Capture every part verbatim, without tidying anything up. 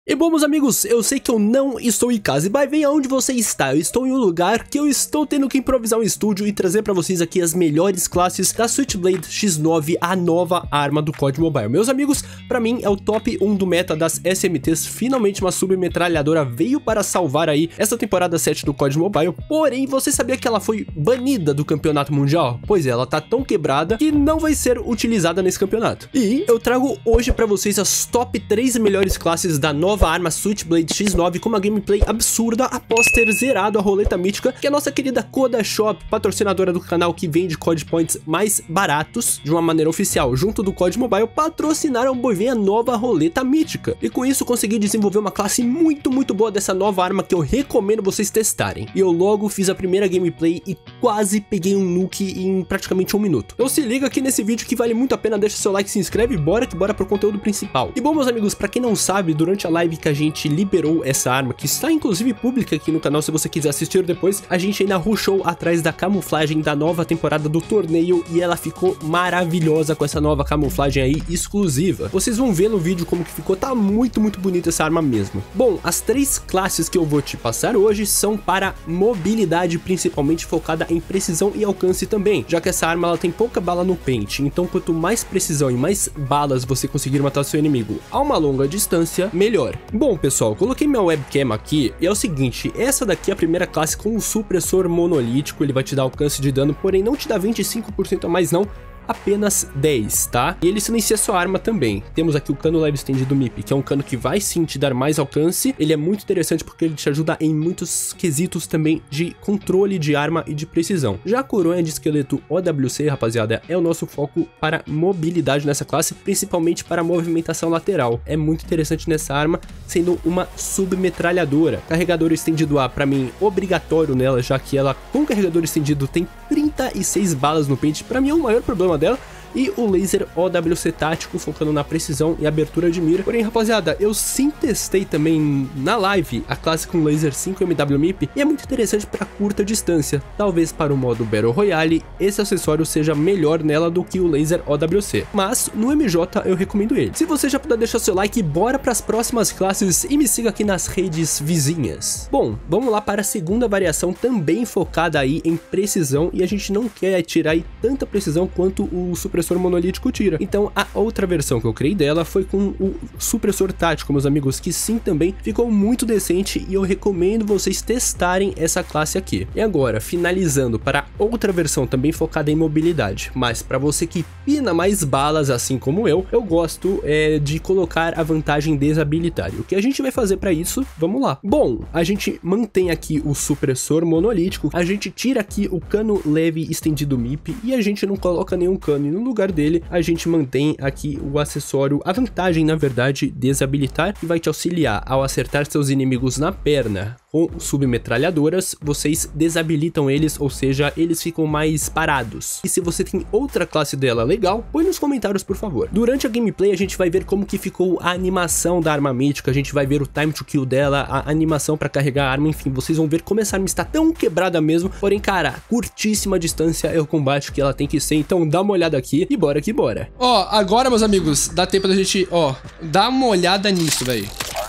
E bom, meus amigos, eu sei que eu não estou em casa, e vai ver aonde você está. Eu estou em um lugar que eu estou tendo que improvisar um estúdio e trazer pra vocês aqui as melhores classes da Switchblade X nove, a nova arma do C O D Mobile. Meus amigos, pra mim é o top um do meta das S M Ts, finalmente uma submetralhadora veio para salvar aí essa temporada sete do C O D Mobile, porém, você sabia que ela foi banida do campeonato mundial? Pois é, ela tá tão quebrada que não vai ser utilizada nesse campeonato. E eu trago hoje pra vocês as top três melhores classes da nova Nova arma Switchblade X nove com uma gameplay absurda após ter zerado a roleta mítica que a nossa querida Koda Shop, patrocinadora do canal que vende C O D Points mais baratos de uma maneira oficial, junto do C O D Mobile, patrocinaram boi ver a nova roleta mítica. E com isso consegui desenvolver uma classe muito, muito boa dessa nova arma que eu recomendo vocês testarem. E eu logo fiz a primeira gameplay e quase peguei um nuke em praticamente um minuto. Então se liga aqui nesse vídeo que vale muito a pena, deixa seu like, se inscreve e bora que bora pro conteúdo principal. E bom, meus amigos, pra quem não sabe, durante a live que a gente liberou essa arma, que está inclusive pública aqui no canal se você quiser assistir depois, a gente ainda rushou atrás da camuflagem da nova temporada do torneio e ela ficou maravilhosa com essa nova camuflagem aí exclusiva. Vocês vão ver no vídeo como que ficou, tá muito, muito bonita essa arma mesmo. Bom, as três classes que eu vou te passar hoje são para mobilidade, principalmente focada em precisão e alcance também, já que essa arma ela tem pouca bala no pente, então quanto mais precisão e mais balas você conseguir matar seu inimigo a uma longa distância, melhor. Bom, pessoal, coloquei minha webcam aqui e é o seguinte, essa daqui é a primeira classe com um supressor monolítico, ele vai te dar alcance de dano, porém não te dá vinte e cinco por cento a mais não, apenas dez, tá? E ele silencia sua arma também. Temos aqui o cano leve estendido M I P, que é um cano que vai sim te dar mais alcance. Ele é muito interessante porque ele te ajuda em muitos quesitos também de controle de arma e de precisão. Já a coronha de esqueleto O W C, rapaziada, é o nosso foco para mobilidade nessa classe, principalmente para movimentação lateral. É muito interessante nessa arma, sendo uma submetralhadora. Carregador estendido A, para mim, obrigatório nela, já que ela, com carregador estendido, tem trinta e seis balas no pente. Para mim é o maior problema dela. E o laser O W C tático, focando na precisão e abertura de mira. Porém, rapaziada, eu sim testei também na live a classe com laser cinco M W M I P e é muito interessante para curta distância. Talvez para o modo Battle Royale esse acessório seja melhor nela do que o laser O W C, mas no M J eu recomendo ele. Se você já puder deixar seu like, bora para as próximas classes e me siga aqui nas redes vizinhas. Bom, vamos lá para a segunda variação, também focada aí em precisão, e a gente não quer tirar aí tanta precisão quanto o supressor monolítico tira. Então a outra versão que eu criei dela foi com o supressor tático, meus amigos, que sim também ficou muito decente e eu recomendo vocês testarem essa classe aqui. E agora, finalizando para outra versão também focada em mobilidade, mas para você que pina mais balas assim como eu, eu gosto é, de colocar a vantagem desabilitar. O que a gente vai fazer para isso? Vamos lá. Bom, a gente mantém aqui o supressor monolítico, a gente tira aqui o cano leve estendido M I P e a gente não coloca nenhum cano, e no lugar dele a gente mantém aqui o acessório, a vantagem na verdade, desabilitar, que vai te auxiliar ao acertar seus inimigos na perna com submetralhadoras, vocês desabilitam eles, ou seja, eles ficam mais parados. E se você tem outra classe dela legal, põe nos comentários, por favor. Durante a gameplay a gente vai ver como que ficou a animação da arma mítica, a gente vai ver o time to kill dela, a animação para carregar a arma, enfim, vocês vão ver como essa arma está tão quebrada mesmo, porém, cara, curtíssima distância é o combate que ela tem que ser, então dá uma olhada aqui e bora que bora. Ó, agora, meus amigos, dá tempo da gente, ó, dar uma olhada nisso, velho.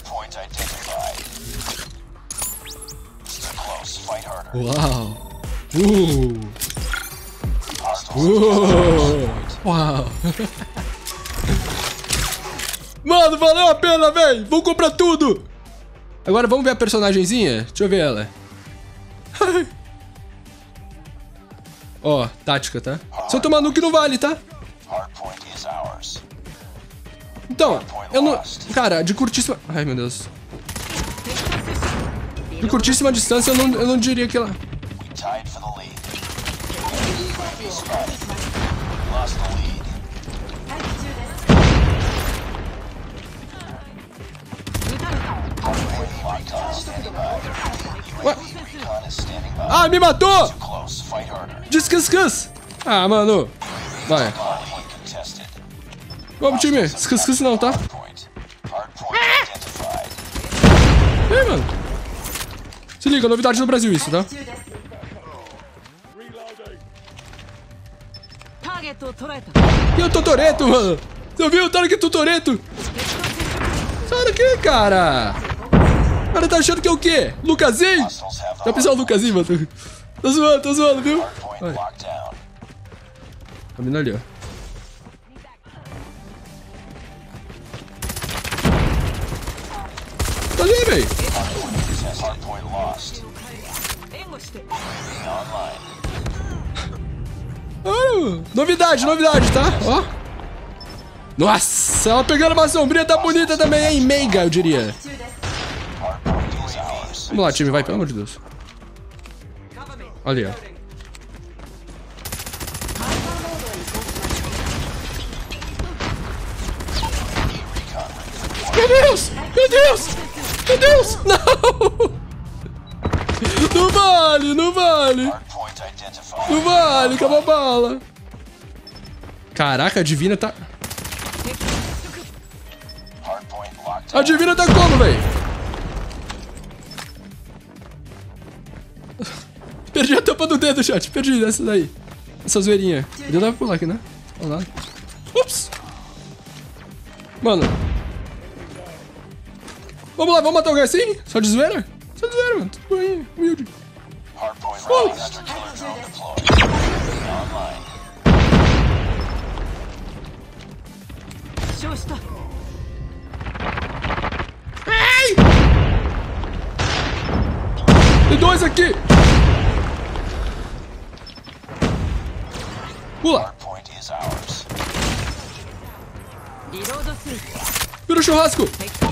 Uau! Uh! Uh! Uau! Mano, valeu a pena, velho! Vou comprar tudo! Agora vamos ver a personagenzinha? Deixa eu ver ela. Ó, tática, tá? Se eu tomar nuke não vale, tá? Então, eu não... Cara, de curtíssima... Ai, meu Deus. De curtíssima distância, eu não, eu não diria que ela... Ué? Ah, me matou! Descanscans! Ah, mano. Vai. Vamos, time. Descanscans não, tá? E aí, mano? Se liga, novidade no Brasil isso, tá? E o Totoreto, mano? Você ouviu? Target Totoreto! Target aqui, cara? O cara tá achando que é o quê? Lucasinho? Tá pensando no Lucasinho, mano? Tô zoando, tô zoando, viu? Vai. Tá vindo ali, ó. Tá ali, velho. Oh, novidade, novidade, tá? Ó. Nossa, ela pegando uma sombrinha, tá bonita também, hein? Meiga, eu diria. Vamos lá, time, vai, pelo amor de Deus. Olha aí, ó. Meu Deus! Meu Deus! Meu Deus! Não! Não vale, não vale! Não vale, acaba a bala! Caraca, a Divina tá... A Divina tá como, velho? Perdi a tampa do dedo, chat. Perdi essa daí. Essa zoeirinha. Deu pra pular aqui, né? Olha lá. Ups! Mano. Vamos lá, vamos matar o Garcinho? Só de zoeira? Só de zoeira, mano. Tudo bem, humilde. Uh! Ai! Tem dois aqui! Pula! Vira o churrasco!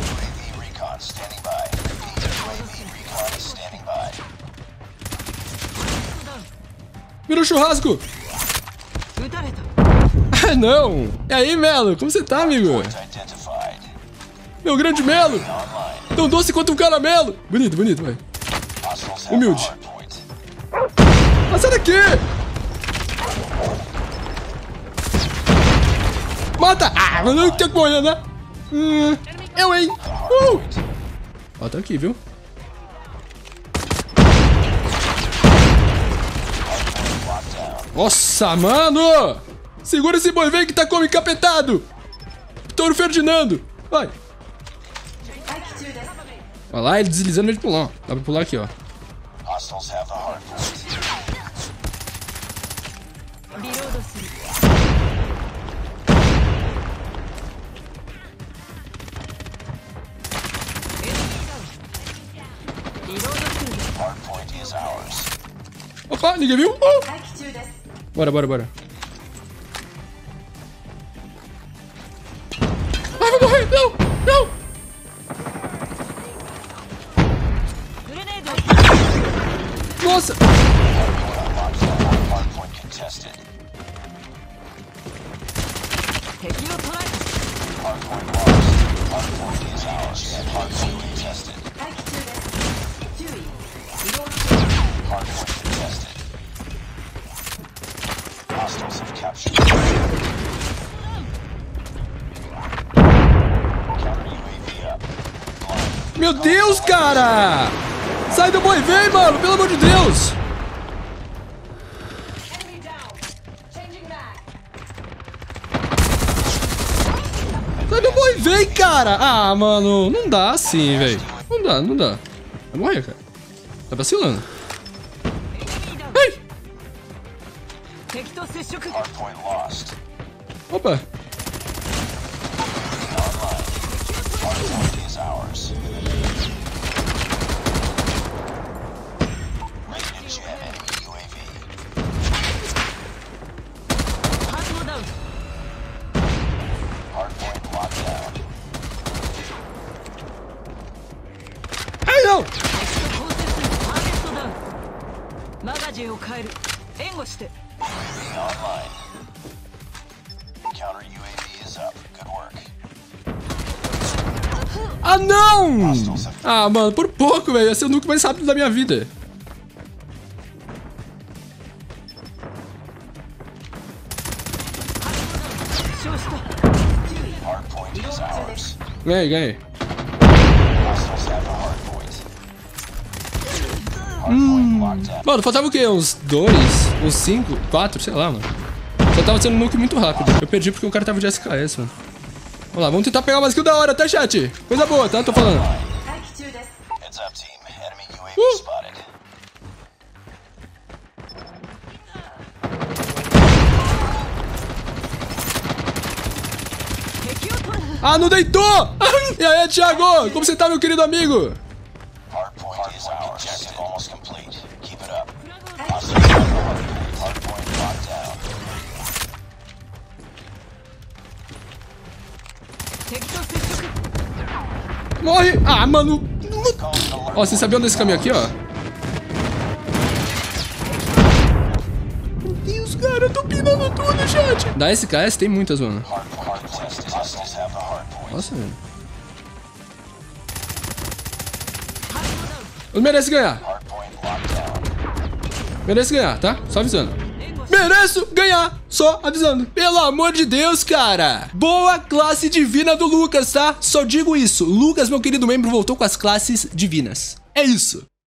Vira o churrasco! Ah, não! E aí, Melo? Como você tá, amigo? Meu grande Melo! Tão doce quanto um caramelo! Bonito, bonito, vai. Humilde. Ah, sai daqui! Mata! Ah, mas não tem coisa, né? Hum, eu, hein? Uh! Ó, tá aqui, viu? Nossa, mano! Segura esse boi velho que tá como encapetado! Touro Ferdinando! Vai! Olha lá, ele deslizando ele pular, ó. Dá pra pular aqui, ó. Opa, ninguém viu? Oh! Bora, bora, bora. Ai, vou morrer! Não! Não! Nossa! Meu Deus, cara! Sai do boi, vem, mano! Pelo amor de Deus! Sai do boi, vem, cara! Ah, mano, não dá assim, velho. Não dá, não dá. Vai morrer, cara. Tá vacilando. Ai! Opa! Ai, não! Ah, não! Ah, mano, por pouco, velho. Ia ser o nuke mais rápido da minha vida. Ganhei, ganhei. Hum. Mano, faltava o quê? Uns dois? Uns cinco? Quatro? Sei lá, mano. Só tava sendo nuke muito rápido. Eu perdi porque o cara tava de S K S, mano. Vamos lá, vamos tentar pegar uma skill da hora, tá, chat? Coisa boa, tá? Tô falando. Uh! Ah, não deitou! E aí, Thiago? Como você tá, meu querido amigo? Morre! Ah, mano! Ó, vocês sabiam desse caminho aqui, ó? Meu Deus, cara, eu tô pinando tudo, chat! Da S K S tem muitas, mano. Nossa, velho. Eu mereço ganhar. Mereço ganhar, tá? Só avisando. Mereço ganhar, só avisando. Pelo amor de Deus, cara. Boa classe divina do Lucas, tá? Só digo isso. Lucas, meu querido membro, voltou com as classes divinas. É isso.